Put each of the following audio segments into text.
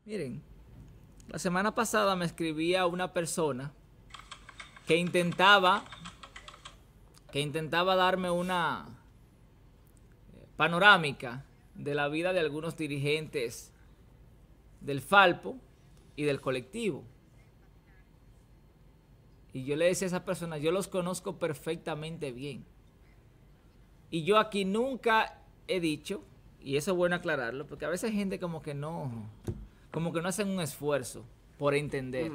Miren, la semana pasada me escribía una persona que intentaba darme una panorámica de la vida de algunos dirigentes del Falpo y del colectivo. Y yo le decía a esa persona, yo los conozco perfectamente bien. Y yo aquí nunca he dicho, y eso es bueno aclararlo, porque a veces hay gente como que no hacen un esfuerzo por entender.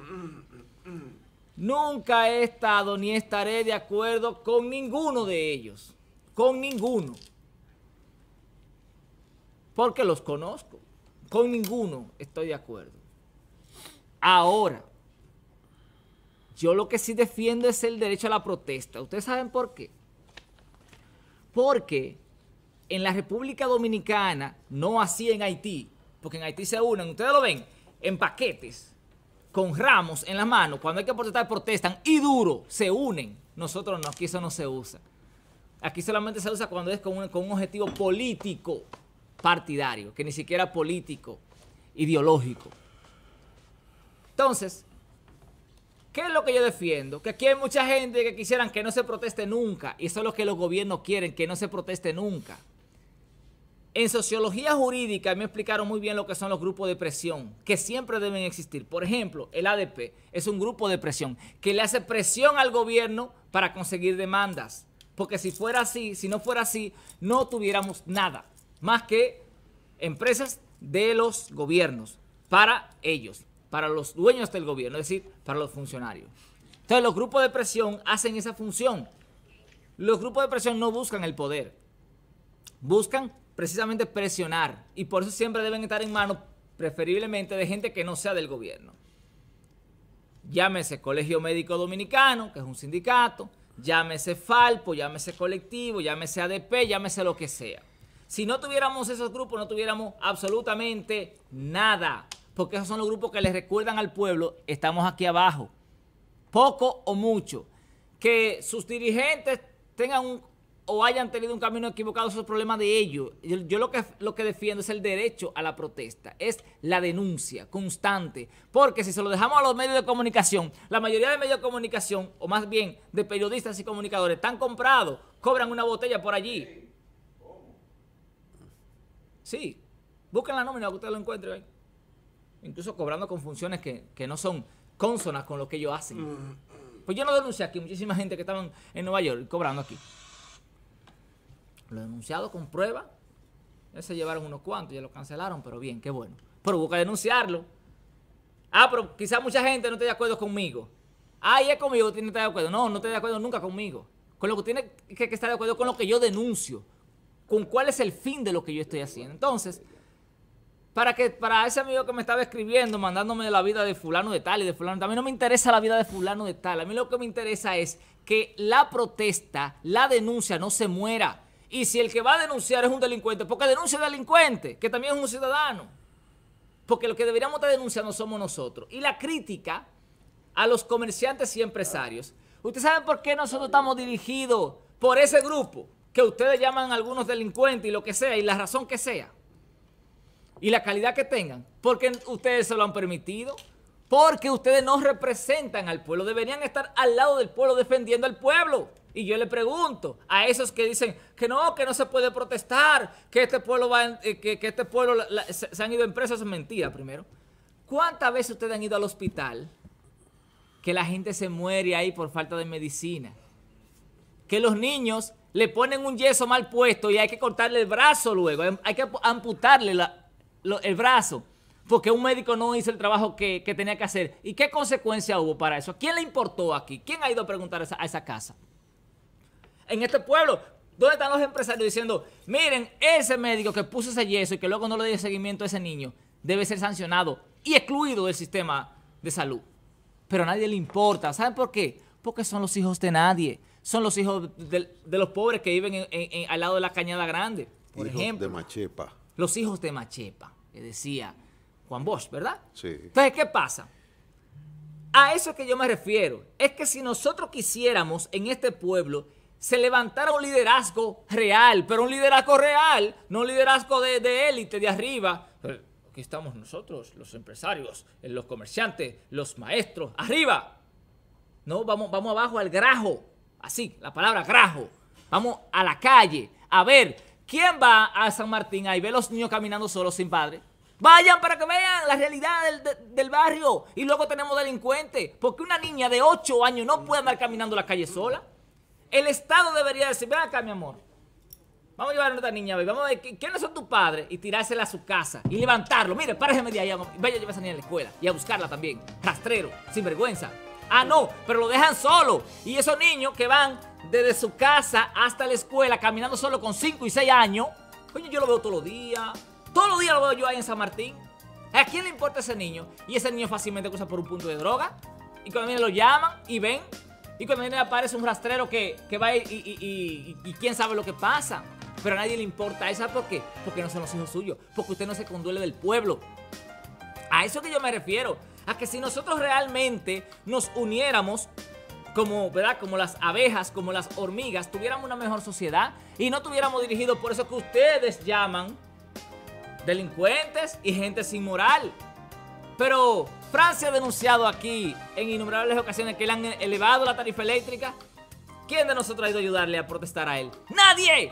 Nunca he estado ni estaré de acuerdo con ninguno de ellos. Con ninguno. Porque los conozco. Con ninguno estoy de acuerdo. Ahora, yo lo que sí defiendo es el derecho a la protesta. ¿Ustedes saben por qué? Porque en la República Dominicana, no así en Haití, porque en Haití se unen, ustedes lo ven, en paquetes, con ramos en la mano, cuando hay que protestar, protestan, y duro, se unen. Nosotros no, aquí eso no se usa. Aquí solamente se usa cuando es con un objetivo político partidario, que ni siquiera político, ideológico. Entonces, ¿qué es lo que yo defiendo? Que aquí hay mucha gente que quisieran que no se proteste nunca, y eso es lo que los gobiernos quieren, que no se proteste nunca. En sociología jurídica me explicaron muy bien lo que son los grupos de presión, que siempre deben existir. Por ejemplo, el ADP es un grupo de presión que le hace presión al gobierno para conseguir demandas. Porque si fuera así, si no fuera así, no tuviéramos nada más que empresas de los gobiernos para ellos, para los dueños del gobierno, es decir, para los funcionarios. Entonces los grupos de presión hacen esa función. Los grupos de presión no buscan el poder, buscan precisamente presionar, y por eso siempre deben estar en manos preferiblemente de gente que no sea del gobierno. Llámese Colegio Médico Dominicano, que es un sindicato, llámese Falpo, llámese colectivo, llámese ADP, llámese lo que sea. Si no tuviéramos esos grupos, no tuviéramos absolutamente nada, porque esos son los grupos que les recuerdan al pueblo, estamos aquí abajo, poco o mucho. Que sus dirigentes tengan o hayan tenido un camino equivocado, esos problemas de ellos. Yo lo que defiendo es el derecho a la protesta, es la denuncia constante, porque si se lo dejamos a los medios de comunicación, la mayoría de medios de comunicación, o más bien de periodistas y comunicadores, están comprados, cobran una botella por allí. Sí, busquen la nómina que ustedes lo encuentren ahí. Incluso cobrando con funciones que no son cónsonas con lo que ellos hacen. Pues yo no denuncié aquí, muchísima gente que estaban en Nueva York cobrando aquí. Lo denunciado con prueba, ya se llevaron unos cuantos, ya lo cancelaron, pero bien, qué bueno. Pero busca denunciarlo. Ah, pero quizás mucha gente no esté de acuerdo conmigo. Ah, y es conmigo que tiene que estar de acuerdo. No, no esté de acuerdo nunca conmigo. Con lo que tiene que estar de acuerdo con lo que yo denuncio. Con cuál es el fin de lo que yo estoy haciendo. Entonces, para ese amigo que me estaba escribiendo, mandándome la vida de fulano de tal y de fulano de tal, a mí no me interesa la vida de fulano de tal. A mí lo que me interesa es que la protesta, la denuncia no se muera. Y si el que va a denunciar es un delincuente, porque denuncia al delincuente, que también es un ciudadano. Porque lo que deberíamos estar denunciando somos nosotros. Y la crítica a los comerciantes y empresarios. ¿Ustedes saben por qué nosotros estamos dirigidos por ese grupo? Que ustedes llaman a algunos delincuentes y lo que sea, y la razón que sea. Y la calidad que tengan. Porque ustedes se lo han permitido. Porque ustedes no representan al pueblo. Deberían estar al lado del pueblo defendiendo al pueblo. Y yo le pregunto a esos que dicen que no se puede protestar, que este pueblo se han ido en preso, eso es mentira primero. ¿Cuántas veces ustedes han ido al hospital que la gente se muere ahí por falta de medicina? Que los niños le ponen un yeso mal puesto y hay que cortarle el brazo luego, hay que amputarle el brazo, porque un médico no hizo el trabajo que tenía que hacer. ¿Y qué consecuencia hubo para eso? ¿A quién le importó aquí? ¿Quién ha ido a preguntar a esa casa? En este pueblo, ¿dónde están los empresarios diciendo, miren, ese médico que puso ese yeso y que luego no le dio seguimiento a ese niño, debe ser sancionado y excluido del sistema de salud? Pero a nadie le importa. ¿Saben por qué? Porque son los hijos de nadie. Son los hijos de los pobres que viven al lado de la Cañada Grande, por ejemplo. Hijos de Machepa. Los hijos de Machepa, que decía Juan Bosch, ¿verdad? Sí. Entonces, ¿qué pasa? A eso es que yo me refiero. Es que si nosotros quisiéramos en este pueblo se levantara un liderazgo real, pero un liderazgo real, no un liderazgo de élite, de arriba, aquí estamos nosotros, los empresarios, los comerciantes, los maestros, arriba. No, vamos abajo al grajo, así, la palabra grajo. Vamos a la calle a ver quién va a San Martín ahí ve los niños caminando solos sin padre. Vayan para que vean la realidad del barrio. Y luego tenemos delincuentes. Porque una niña de 8 años no puede andar caminando la calle sola. El Estado debería decir, ven acá, mi amor. Vamos a llevar a nuestra niña, vamos a ver quiénes son tus padres y tirársela a su casa y levantarlo. Mire, párejeme de ahí, vaya a llevar a esa niña a la escuela y a buscarla también. Rastrero, sinvergüenza. Ah, no, pero lo dejan solo. Y esos niños que van desde su casa hasta la escuela caminando solo con 5 y 6 años, coño, yo lo veo todos los días. Todos los días lo veo yo ahí en San Martín. ¿A quién le importa ese niño? Y ese niño fácilmente cruza por un punto de droga. Y cuando viene lo llaman y ven. Y cuando viene aparece un rastrero que va y quién sabe lo que pasa. Pero a nadie le importa eso. ¿Por qué? Porque no son los hijos suyos. Porque usted no se conduele del pueblo. A eso que yo me refiero. A que si nosotros realmente nos uniéramos como, ¿verdad? Como las abejas, como las hormigas, tuviéramos una mejor sociedad y no tuviéramos dirigido por eso que ustedes llaman delincuentes y gente sin moral. Pero Francia ha denunciado aquí en innumerables ocasiones que le han elevado la tarifa eléctrica. ¿Quién de nosotros ha ido a ayudarle a protestar a él? ¡Nadie!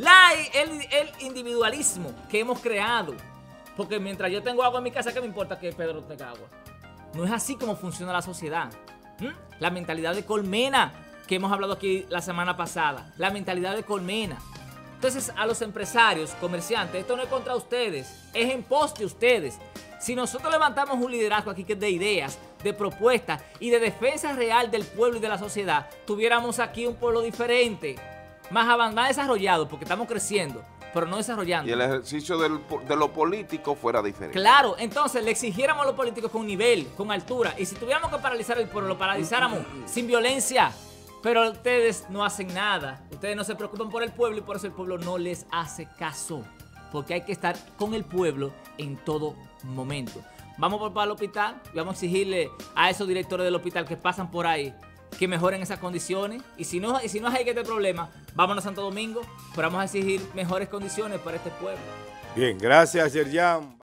El individualismo que hemos creado. Porque mientras yo tengo agua en mi casa, ¿qué me importa que Pedro tenga agua? No es así como funciona la sociedad. La mentalidad de colmena que hemos hablado aquí la semana pasada. La mentalidad de colmena. Entonces, a los empresarios, comerciantes, esto no es contra ustedes, es en pos de ustedes. Si nosotros levantamos un liderazgo aquí que es de ideas, de propuestas y de defensa real del pueblo y de la sociedad, tuviéramos aquí un pueblo diferente, más desarrollado, porque estamos creciendo, pero no desarrollando. Y el ejercicio de lo político fuera diferente. Claro, entonces le exigiéramos a los políticos con nivel, con altura, y si tuviéramos que paralizar el pueblo, lo paralizáramos sin violencia. Pero ustedes no hacen nada, ustedes no se preocupan por el pueblo y por eso el pueblo no les hace caso. Porque hay que estar con el pueblo en todo momento. Vamos para el hospital y vamos a exigirle a esos directores del hospital que pasan por ahí que mejoren esas condiciones. Y si no hay que este problema, vámonos a Santo Domingo, pero vamos a exigir mejores condiciones para este pueblo. Bien, gracias, Yerjan.